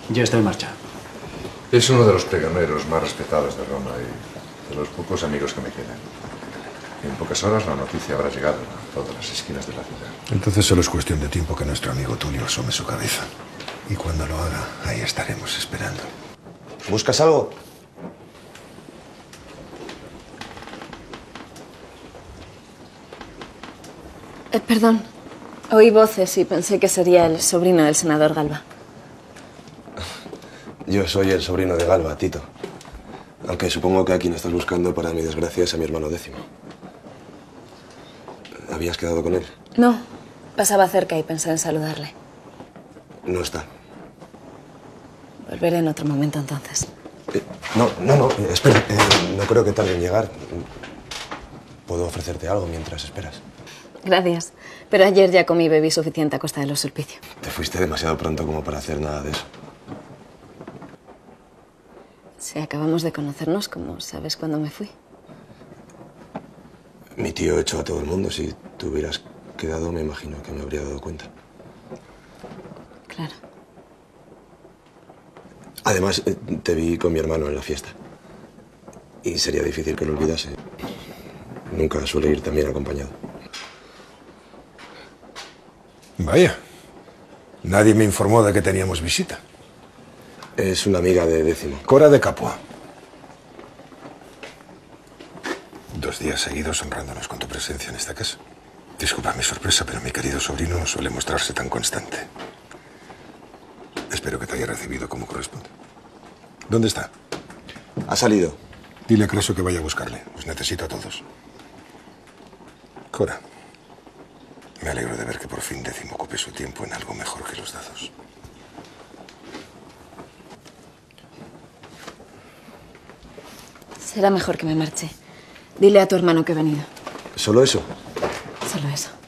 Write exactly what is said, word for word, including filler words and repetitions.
Ya está en marcha. Es uno de los pregoneros más respetados de Roma y de los pocos amigos que me quedan. En pocas horas la noticia habrá llegado a todas las esquinas de la ciudad. Entonces solo es cuestión de tiempo que nuestro amigo Tulio asome su cabeza. Y cuando lo haga, ahí estaremos esperando. ¿Buscas algo? Eh, perdón. Oí voces y pensé que sería el sobrino del senador Galba. Yo soy el sobrino de Galba, Tito. Aunque supongo que a quien estás buscando, para mi desgracia, es a mi hermano décimo. ¿Habías quedado con él? No. Pasaba cerca y pensé en saludarle. No está. Volveré en otro momento, entonces. Eh, no, no, no. Eh, espera. Eh, no creo que tarde en llegar. ¿Puedo ofrecerte algo mientras esperas? Gracias. Pero ayer ya comí y bebí suficiente a costa de los Sulpicio. Te fuiste demasiado pronto como para hacer nada de eso. Si acabamos de conocernos, ¿cómo sabes cuándo me fui? Mi tío echó a todo el mundo. Si te hubieras quedado, me imagino que me habría dado cuenta. Claro. Además, eh, te vi con mi hermano en la fiesta. Y sería difícil que lo olvidase. Nunca suele ir tan bien acompañado. Vaya. Nadie me informó de que teníamos visita. Es una amiga de Décimo. Cora de Capua. Dos días seguidos honrándonos con tu presencia en esta casa. Disculpa mi sorpresa, pero mi querido sobrino no suele mostrarse tan constante. Espero que te haya recibido como corresponde. ¿Dónde está? Ha salido. Dile a Creso que vaya a buscarle. Os necesito a todos. Cora, me alegro de ver que por fin Décimo ocupe su tiempo en algo mejor que los dados. Será mejor que me marche. Dile a tu hermano que he venido. ¿Solo eso? Solo eso.